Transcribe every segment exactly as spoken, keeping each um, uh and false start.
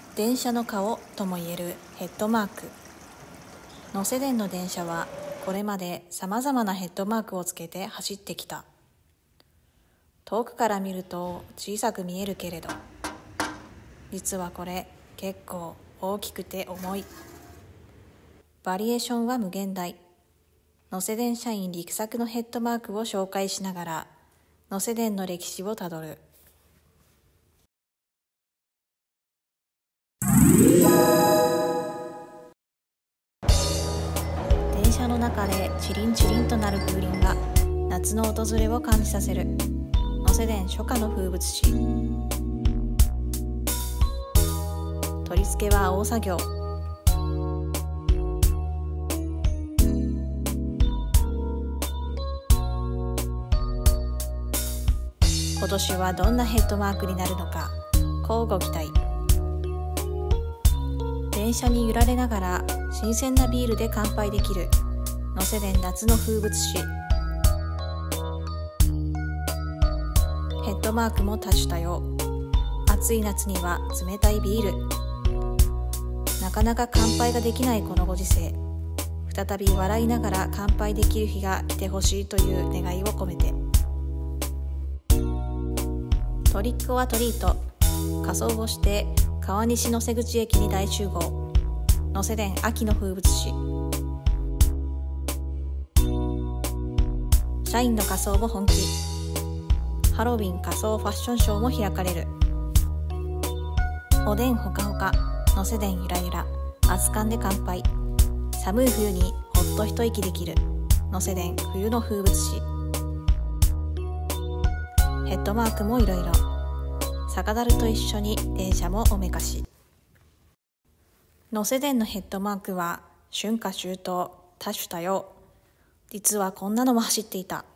電車の顔ともいえるヘッドマーク。能勢電の電車はこれまでさまざまなヘッドマークをつけて走ってきた。遠くから見ると小さく見えるけれど、実はこれ結構大きくて重い。バリエーションは無限大。能勢電社員力作のヘッドマークを紹介しながら能勢電の歴史をたどる。電車の中でチリンチリンとなる風鈴が夏の訪れを感じさせる能勢電初夏の風物詩。取り付けは大作業。今年はどんなヘッドマークになるのか乞うご期待。電車に揺られながら新鮮なビールで乾杯できる能勢電夏の風物詩。ヘッドマークも多種多様。暑い夏には冷たいビール。なかなか乾杯ができないこのご時世、再び笑いながら乾杯できる日が来てほしいという願いを込めて。トリックオアトリート。仮装をして川西能勢口駅に大集合。能勢電秋の風物詩。社員の仮装も本気。ハロウィン仮装ファッションショーも開かれる。おでんほかほか、能勢電ゆらゆら、熱燗で乾杯。寒い冬にほっと一息できる能勢電冬の風物詩。ヘッドマークもいろいろ。酒樽と一緒に電車もおめかし。能勢電のヘッドマークは春夏秋冬、多種多様。実はこんなのも走っていた。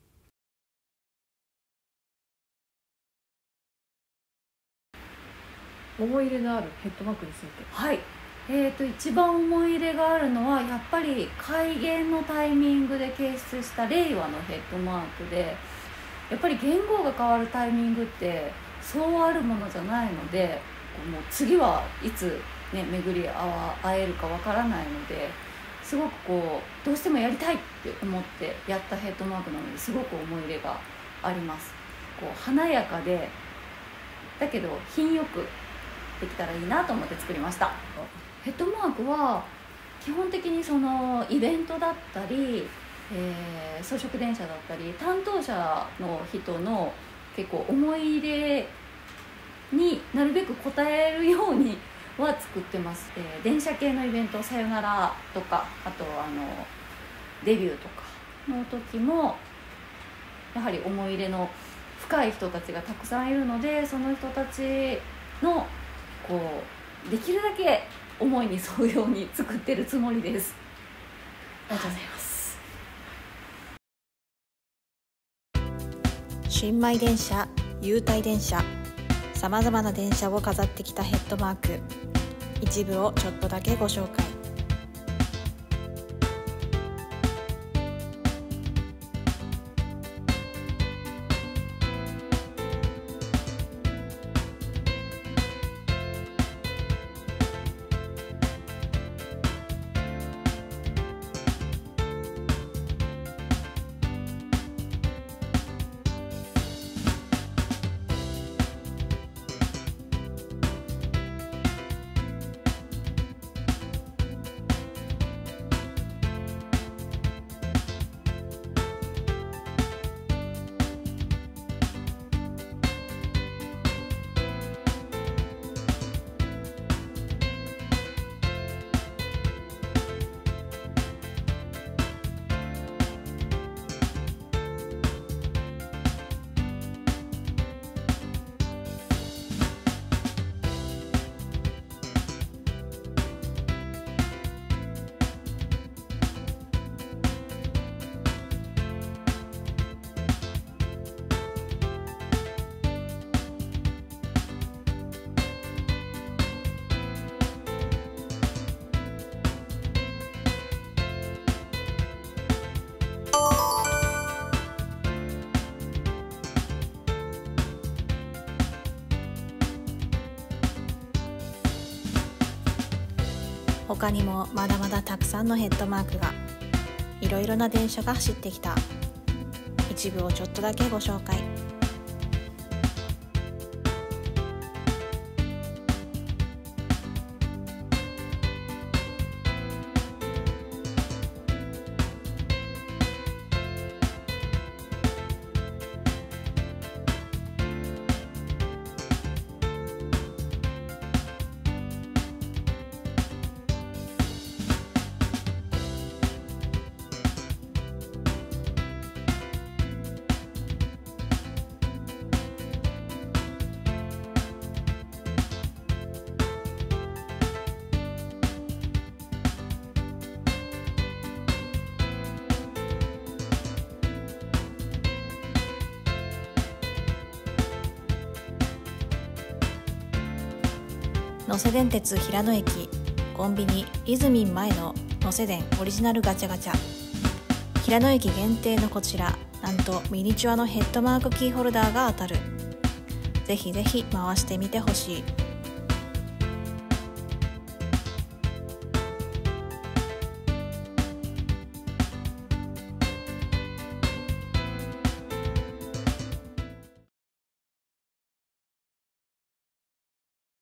思い入れのあるヘッドマークについて。 はい、えーと一番思い入れがあるのはやっぱり改元のタイミングで掲出した令和のヘッドマークで、やっぱり元号が変わるタイミングってそうあるものじゃないので、もう次はいつ、ね、巡り会えるかわからないので、すごくこうどうしてもやりたいって思ってやったヘッドマークなので、すごく思い入れがあります。こう華やかでだけど品よくできたらいいなと思って作りました。ヘッドマークは基本的にそのイベントだったり、えー、装飾電車だったり担当者の人の結構思い入れになるべく応えるようには作ってます。えー、電車系のイベント、さよならとか、あとあのデビューとかの時もやはり思い入れの深い人たちがたくさんいるので、その人たちのこうできるだけ思いに沿うように作ってるつもりです。ありがとうございます。 新米電車、優待電車、さまざまな電車を飾ってきたヘッドマーク。一部をちょっとだけご紹介。 他にもまだまだたくさんのヘッドマークが、いろいろな電車が走ってきた。一部をちょっとだけご紹介。能勢電鉄平野駅コンビニイズミン前の能勢電オリジナルガチャガチャ。平野駅限定のこちら、なんとミニチュアのヘッドマークキーホルダーが当たる。ぜひぜひ回してみてほしい。